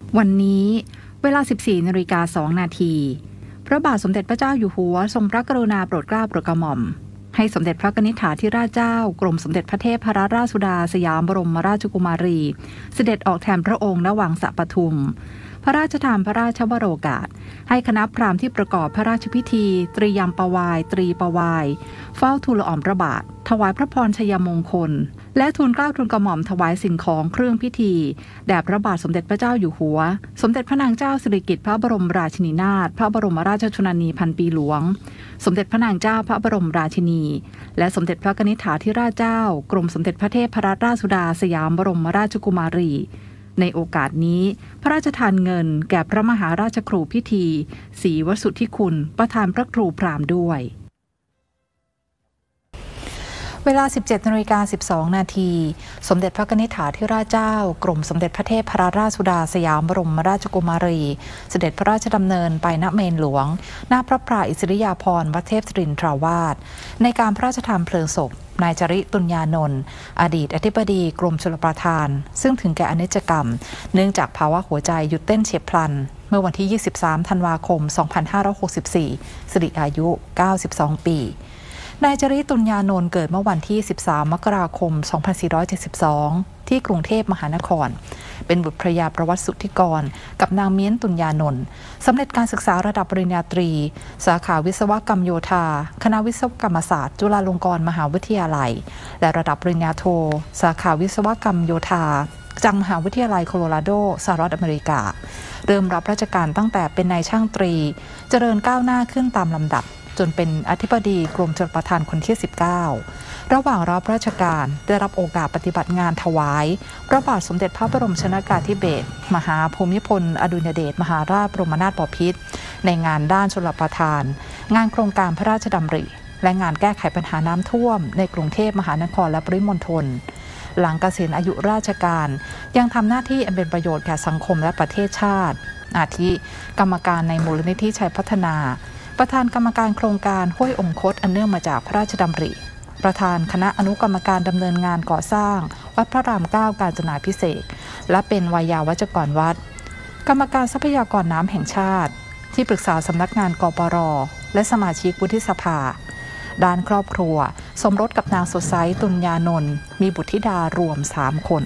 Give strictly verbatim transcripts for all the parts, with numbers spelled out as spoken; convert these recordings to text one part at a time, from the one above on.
วันนี้เวลา สิบสี่นาฬิกาสองนาทีพระบาทสมเด็จพระเจ้าอยู่หัวทรงพระกรุณาโปรดเกล้าโปรดกระหม่อมให้สมเด็จพระนิธิฐาธิราชเจ้ากรมสมเด็จพระเทพรัตนราชสุดาสยามบรมราชกุมารีเสด็จออกแทนพระองค์ณวังสะปทุมพระราชทานพระราชวโรกาสให้คณะพราหมณ์ที่ประกอบพระราชพิธีตรียมปวายตรีปวายเฝ้าทูลละอองพระบาทถวายพระพรชัยมงคลและทูลเกล้าทูลกระหม่อมถวายสิ่งของเครื่องพิธีแด่พระบาทสมเด็จพระเจ้าอยู่หัวสมเด็จพระนางเจ้าสิริกิติ์พระบรมราชินีนาถพระบรมราชชนนีพันปีหลวงสมเด็จพระนางเจ้าพระบรมราชินีและสมเด็จพระนิธิฐาธิราชเจ้ากรมสมเด็จพระเทพรัตนราชสุดาสยามบรมราชกุมารีในโอกาสนี้พระราชทานเงินแก่พระมหาราชครูพิธีศรีวสุทธิคุณประธานพระครูพราหมณ์ด้วยเวลา สิบเจ็ดนาฬิกาสิบสองนาทีสมเด็จพระนิธิฐาธิราชเจ้ากรมสมเด็จพระเทพรัตนราชสุดาสยามบรมราชกุมารีเสด็จพระราชดำเนินไปณเมนหลวงหน้าพระปรางอิสริยาภรณ์วัดเทพศิรินทราวาสในการพระราชทานเพลิงศพนายจริตุลยานนท์อดีตอธิบดีกรมชลประทานซึ่งถึงแก่อนิจกรรมเนื่องจากภาวะหัวใจหยุดเต้นเฉียบพลันเมื่อวันที่ยี่สิบสามธันวาคมสองพันห้าร้อยหกสิบสี่สิริอายุเก้าสิบสองปีนายจริตุลยานนท์เกิดเมื่อวันที่สิบสามมกราคมสองพันสี่ร้อยเจ็ดสิบสองที่กรุงเทพมหานครเป็นบุตรภรยาประวัติสุทธิกรกับนางเมียนตุลยานนท์สำเร็จการศึกษาระดับปริญญาตรีสาขาวิศวกรรมโยธาคณะวิศวกรรมศาสตร์จุฬาลงกรณ์มหาวิทยาลัยและระดับปริญญาโทสาขาวิศวกรรมโยธาจากมหาวิทยาลัยโคโลราโดสหรัฐอเมริกาเริ่มรับราชการตั้งแต่เป็นนายช่างตรีเจริญก้าวหน้าขึ้นตามลำดับจนเป็นอธิบดีกรมชลประทานคนที่สิบเก้าระหว่างรับราชการได้รับโอกาสปฏิบัติงานถวายพระบาทสมเด็จพระบรมชนกาธิเบศรมหาภูมิพลอดุลยเดชมหาราชบรมนาถบพิตรในงานด้านชลประทานงานโครงการพระราชดำริและงานแก้ไขปัญหาน้ำท่วมในกรุงเทพมหานครและปริมณฑลหลังเกษียณอายุราชการยังทำหน้าที่อันเป็นประโยชน์แก่สังคมและประเทศชาติอาทิกรรมการในมูลนิธิชัยพัฒนาประธานกรรมการโครงการห้วยองคตอันเนื่องมาจากพระราชดำริประธานคณะอนุกรรมการดำเนินงานก่อสร้างวัดพระรามเก้ากาญจนาภิเษกและเป็นวายาวัจกรวัดกรรมการทรัพยากรน้ำแห่งชาติที่ปรึกษาสำนักงานกปร.และสมาชิกวุฒิสภาด้านครอบครัวสมรสกับนางสดใสตุลยานนท์มีบุตรธิดารวมสามคน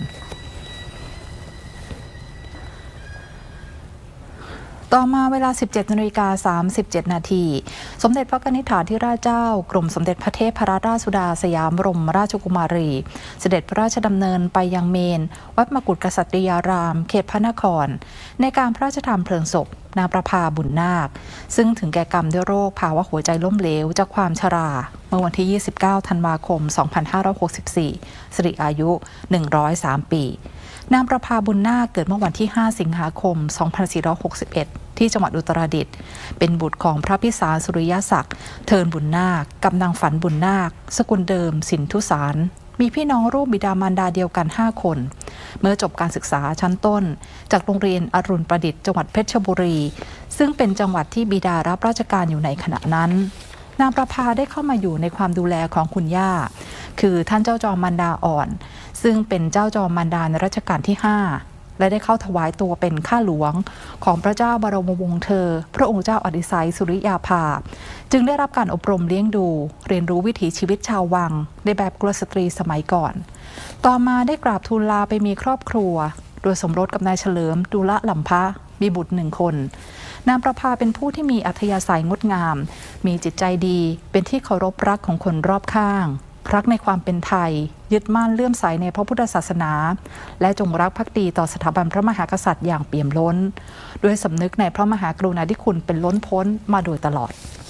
ต่อมาเวลา สิบเจ็ดนาฬิกาสามสิบเจ็ดนาทีสมเด็จพระนิธิฐาธิราชเจ้ากรมสมเด็จพระเทพรัตนราชสุดาสยามบรมราชกุมารีเสด็จพระราชดำเนินไปยังเมนวัดมกุฏกษัตริยารามเขตพระนครในการพระราชทานเพลิงศพนางประภาบุญนาคซึ่งถึงแก่กรรมด้วยโรคภาวะหัวใจล้มเหลวจากความชราเมื่อวันที่ยี่สิบเก้าธันวาคมสองพันห้าร้อยหกสิบสี่สิริอายุหนึ่งร้อยสามปีนางประภาบุญนาคเกิดเมื่อวันที่ห้าสิงหาคมสองพันสี่ร้อยหกสิบเอ็ดที่จังหวัดอุตรดิตถ์เป็นบุตรของพระพิสารสุริยศักดิ์เทินบุญนาคกับนางฝันบุญนาคสกุลเดิมสินธุสารมีพี่น้องรูปบิดามารดาเดียวกันห้าคนเมื่อจบการศึกษาชั้นต้นจากโรงเรียนอรุณประดิษฐ์จังหวัดเพชรบุรีซึ่งเป็นจังหวัดที่บิดารับราชการอยู่ในขณะนั้นนางประภาได้เข้ามาอยู่ในความดูแลของคุณย่าคือท่านเจ้าจอมมารดาอ่อนซึ่งเป็นเจ้าจอมมารดาในรัชกาลที่ห้าและได้เข้าถวายตัวเป็นข้าหลวงของพระเจ้าบรมวงศ์เธอพระองค์เจ้าอดิศัยสุริยาภาจึงได้รับการอบรมเลี้ยงดูเรียนรู้วิถีชีวิตชาววังในแบบกุลสตรีสมัยก่อนต่อมาได้กราบทูลลาไปมีครอบครัวโดยสมรสกับนายเฉลิมดุละหลำพะมีบุตรหนึ่งคนนางประภาเป็นผู้ที่มีอัธยาศัยงดงามมีจิตใจดีเป็นที่เคารพรักของคนรอบข้างรักในความเป็นไทยยึดมั่นเลื่อมใสในพระพุทธศาสนาและจงรักภักดีต่อสถาบันพระมหากษัตริย์อย่างเปี่ยมล้นด้วยสำนึกในพระมหากรุณาธิคุณเป็นล้นพ้นมาโดยตลอด